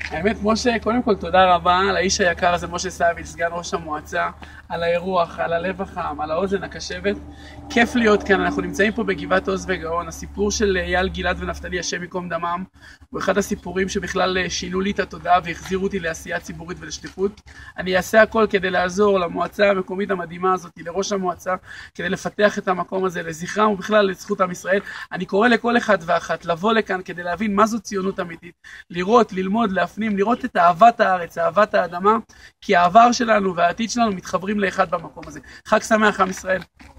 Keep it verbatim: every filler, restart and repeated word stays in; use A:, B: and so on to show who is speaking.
A: האמת, משה, קודם כל תודה רבה לאיש היקר הזה, משה סביץ', סגן ראש המועצה, על האירוח, על הלב החם, על האוזן הקשבת. כיף להיות כאן, אנחנו נמצאים פה בגבעת עוז וגאון. הסיפור של אייל, גלעד ונפתלי, השם ייקום דמם, הוא אחד הסיפורים שבכלל שינו לי את התודעה והחזירו אותי לעשייה ציבורית ולשליחות. אני אעשה הכל כדי לעזור למועצה המקומית המדהימה הזאת, לראש המועצה, כדי לפתח את המקום הזה לזכרם ובכלל לזכות עם ישראל. אני קורא לכל אחד ואחת לבוא לכאן כדי להבין מה זו ציונות אמיתית, לראות, ללמוד, להפנים, לראות את אהבת הארץ, אהבת האדמה, כי העבר שלנו והעתיד שלנו מתחברים לאחד במקום הזה. חג שמח עם ישראל.